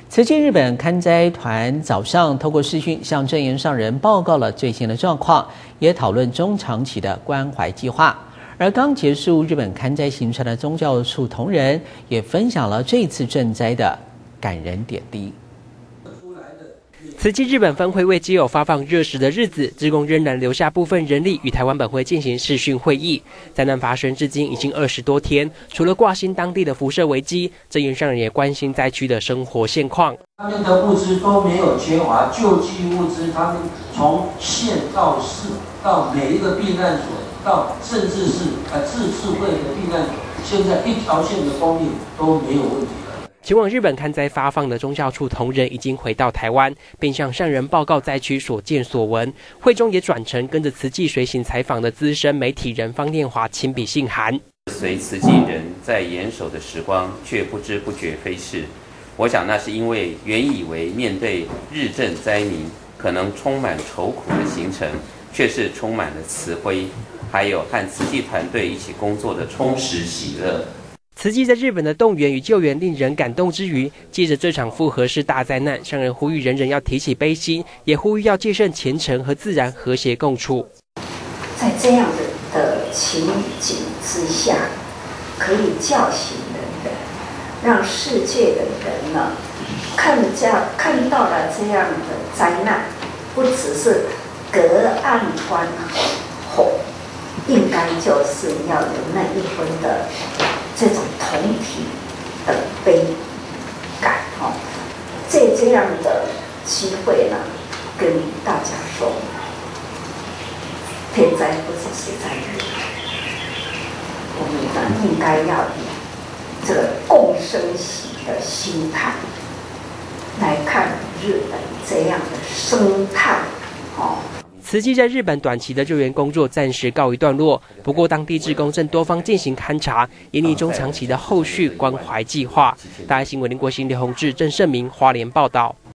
慈济日本勘灾团早上透过视讯向正言上人报告了最新的状况，也讨论中长期的关怀计划。而刚结束日本勘灾行程的宗教处同仁也分享了这次赈灾的感人点滴。 慈济日本分会为基友发放热食的日子，志工仍然留下部分人力与台湾本会进行视讯会议。灾难发生至今已经20多天，除了挂心当地的辐射危机，正言上人也关心灾区的生活现况。 他们的物资都没有缺乏，救济物资，他们从县到市，到每一个避难所，到甚至是自治会的避难所，现在一条线的供应都没有问题。 前往日本勘灾发放的宗教处同仁已经回到台湾，并向上人报告灾区所见所闻。会中也转成跟着慈济随行采访的资深媒体人方念华亲笔信函。 随慈济人在严守的时光，却不知不觉飞逝。我想那是因为原以为面对日震灾民可能充满愁苦的行程，却是充满了慈悲，还有和慈济团队一起工作的充实喜乐。 慈济在日本的动员与救援令人感动之余，借着这场复合式大灾难，上人呼吁人人要提起悲心，也呼吁要戒慎虔诚和自然和谐共处。 在这样的情景之下，可以叫醒人，让世界的人呢看到了这样的灾难，不只是隔岸观火，应该就是要有那一分的这种同体的悲感这样的机会呢，跟大家说，天灾不只是在日本，我们呢应该要以这个共生喜的心态来看日本这样的生态慈济在日本短期的救援工作暂时告一段落，不过当地志工正多方进行勘查，研拟中长期的后续关怀计划。大爱新闻林国兴、刘宏志、郑胜明花莲报道。